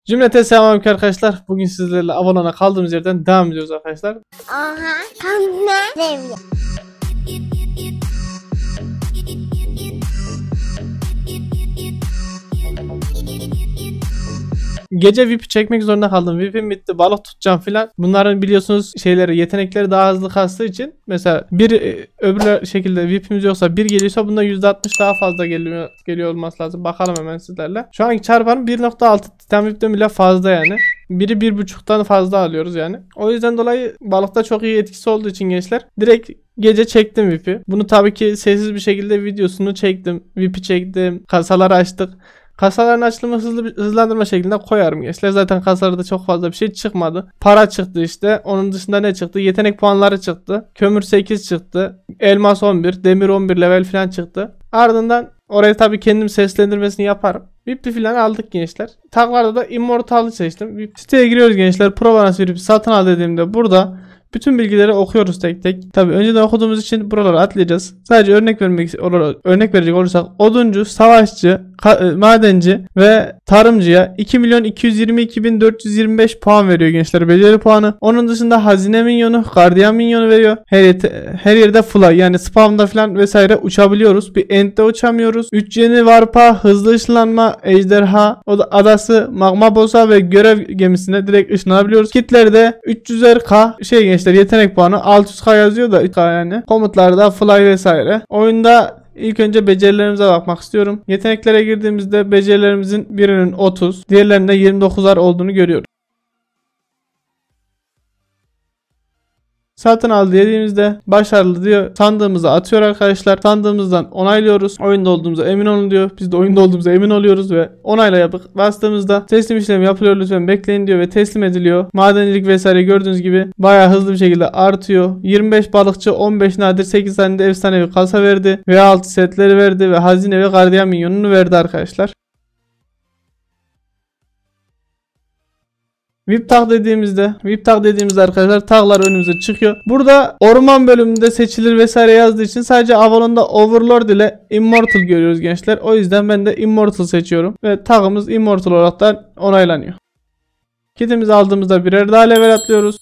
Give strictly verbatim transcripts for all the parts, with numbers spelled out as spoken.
Cümlete selamünaleyküm arkadaşlar. Bugün sizlerle Avalon'a kaldığımız yerden devam ediyoruz arkadaşlar. Aha, kanne devre. Gece V I P çekmek zorunda kaldım. V I P'im bitti. Balık tutacağım filan. Bunların biliyorsunuz şeyleri, yetenekleri daha hızlı kastığı için mesela bir e, öbür şekilde V I P'imiz yoksa bir geliyorsa bunda yüzde altmış daha fazla geliyor geliyor olması lazım. Bakalım hemen sizlerle. Şu anki çarpanım bir nokta altı Titan V I P'den bile fazla yani. Biri bir buçuktan fazla alıyoruz yani. O yüzden dolayı balıkta çok iyi etkisi olduğu için gençler direkt gece çektim V I P'i. Bunu tabii ki sessiz bir şekilde videosunu çektim. V I P'i çektim. Kasaları açtık. Kasaların açılımı hızlı hızlandırma şeklinde koyarım gençler. Zaten kasalarda çok fazla bir şey çıkmadı. Para çıktı işte. Onun dışında ne çıktı? Yetenek puanları çıktı. Kömür sekiz çıktı. Elmas on bir. Demir on bir level falan çıktı. Ardından oraya tabii kendim seslendirmesini yaparım. V I P falan aldık gençler. Taglarda da Immortal'ı seçtim. V I P siteye giriyoruz gençler. Provanas V I P satın al dediğimde burada bütün bilgileri okuyoruz tek tek. Tabii önceden okuduğumuz için buraları atlayacağız. Sadece örnek vermek örnek verecek olursak oduncu, savaşçı, madenci ve tarımcıya iki milyon iki yüz yirmi iki bin dört yüz yirmi beş puan veriyor gençler, beceri puanı. Onun dışında hazine minyonu, gardiyan minyonu veriyor. Her, yerde, her yerde fly yani spamda falan vesaire uçabiliyoruz. Bir end'de uçamıyoruz. üç yeni varpa, hızlı ışınlanma, ejderha adası, magma bossa ve görev gemisine direkt ışınlanabiliyoruz. Kitlerde üç yüzer K şey gençler, yetenek puanı altı yüz K yazıyor da yani. Komutlarda fly vesaire. Oyunda İlk önce becerilerimize bakmak istiyorum. Yeteneklere girdiğimizde becerilerimizin birinin otuz, diğerlerinde yirmi dokuzar olduğunu görüyoruz. Satın al dediğimizde başarılı diyor. Sandığımıza atıyor arkadaşlar. Sandığımızdan onaylıyoruz. Oyunda olduğumuza emin olun diyor. Biz de oyunda olduğumuza emin oluyoruz ve onayla yapıp bastığımızda teslim işlemi yapılıyor, lütfen bekleyin diyor ve teslim ediliyor. Madencilik vesaire gördüğünüz gibi bayağı hızlı bir şekilde artıyor. yirmi beş balıkçı, on beş nadir, sekiz tane de efsanevi kasa verdi. V altı setleri verdi ve hazine ve gardiyan minyonunu verdi arkadaşlar. V I P tag dediğimizde V I P tag dediğimizde arkadaşlar taglar önümüze çıkıyor. Burada orman bölümünde seçilir vesaire yazdığı için sadece Avalon'da Overlord ile Immortal görüyoruz gençler. O yüzden ben de Immortal seçiyorum ve tagımız Immortal olarak da onaylanıyor. Kitimizi aldığımızda birer daha level atlıyoruz.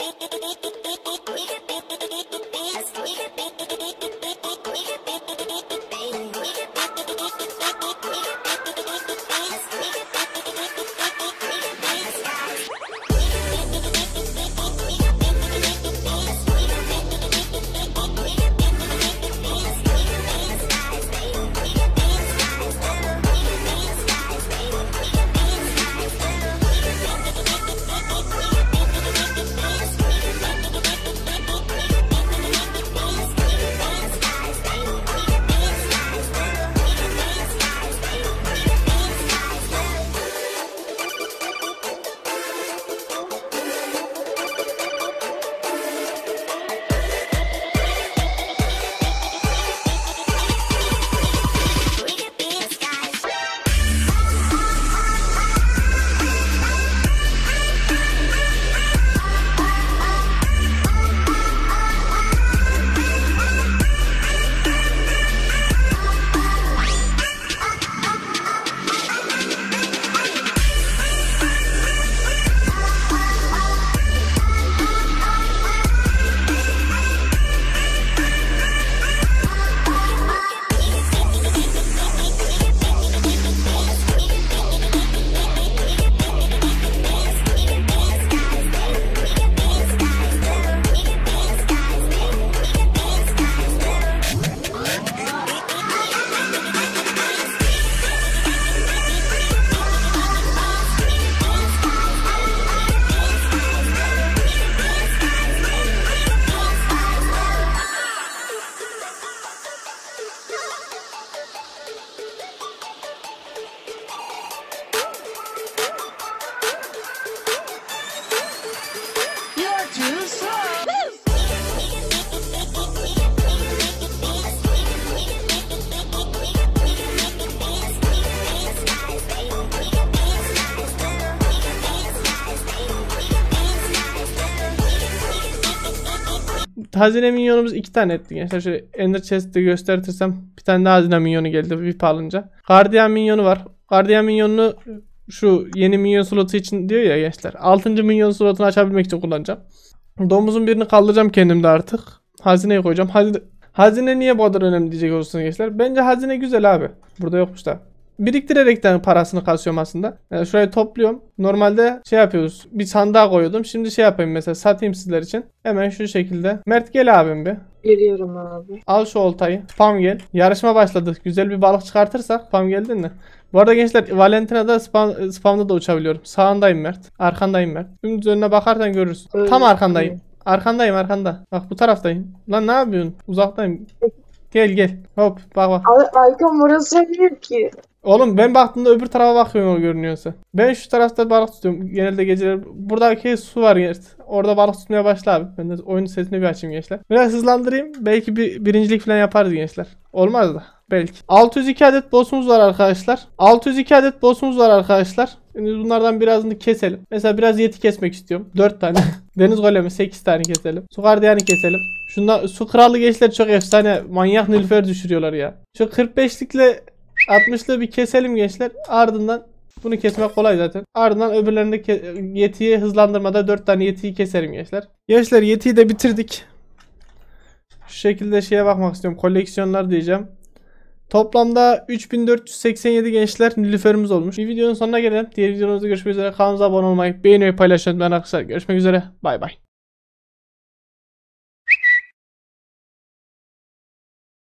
Hazine minyonumuz iki tane etti gençler. Şöyle Ender Chest'i gösterirsem bir tane daha hazine minyonu geldi V I P alınca. Guardian minyonu var. Guardian minyonunu şu yeni minyon slotu için diyor ya gençler. altıncı minyon slotunu açabilmek için kullanacağım. Domuzun birini kaldıracağım kendimde artık. Hazineyi koyacağım. Hazine, hazine niye bu kadar önemli diyecek olursunuz gençler. Bence hazine güzel abi. Burada yokmuş da. Biriktirerekten parasını kasıyorum aslında. Yani şurayı topluyorum. Normalde şey yapıyoruz. Bir sandığa koyuyordum. Şimdi şey yapayım mesela, satayım sizler için. Hemen şu şekilde. Mert gel abim bir. Geliyorum abi. Al şu oltayı. Spam gel. Yarışma başladı. Güzel bir balık çıkartırsak. Spam geldin mi? Bu arada gençler Valentina'da spam, spamda da uçabiliyorum. Sağındayım Mert. Arkandayım Mert. Dümdüz önüne bakarsan görürsün. Öyle. Tam arkandayım. Arkandayım arkanda. Bak bu taraftayım. Lan ne yapıyorsun? Uzaktayım. Gel gel. Hop bak bak. Abi arkam orası değil ki. Oğlum ben baktığımda öbür tarafa bakıyorum o görünüyorsa. Ben şu tarafta balık tutuyorum. Genelde geceler. Buradaki su var gençler. Orada balık tutmaya başla abi. Ben de oyunun sesini bir açayım gençler. Biraz hızlandırayım. Belki bir birincilik falan yaparız gençler. Olmaz da. Belki. altı yüz iki adet boss'umuz var arkadaşlar. altı yüz iki adet boss'umuz var arkadaşlar. Şimdi bunlardan birazını keselim. Mesela biraz yeti kesmek istiyorum. dört tane. Deniz golemi sekiz tane keselim. Su gardiyanı keselim. Şunlar su kralı gençler çok efsane. Manyak nilüfer düşürüyorlar ya. Şu kırk beşlikle altmışlığı bir keselim gençler. Ardından bunu kesmek kolay zaten. Ardından öbürlerini yetiyi hızlandırmada dört tane yetiyi keserim gençler. Gençler yetiyi de bitirdik. Şu şekilde şeye bakmak istiyorum. Koleksiyonlar diyeceğim. Toplamda üç bin dört yüz seksen yedi gençler nilüferimiz olmuş. Bir videonun sonuna gelelim. Diğer videomuzda görüşmek üzere. Kanalımıza abone olmayı, beğenmeyi, paylaşmayı unutmayın arkadaşlar. Görüşmek üzere. Bay bay.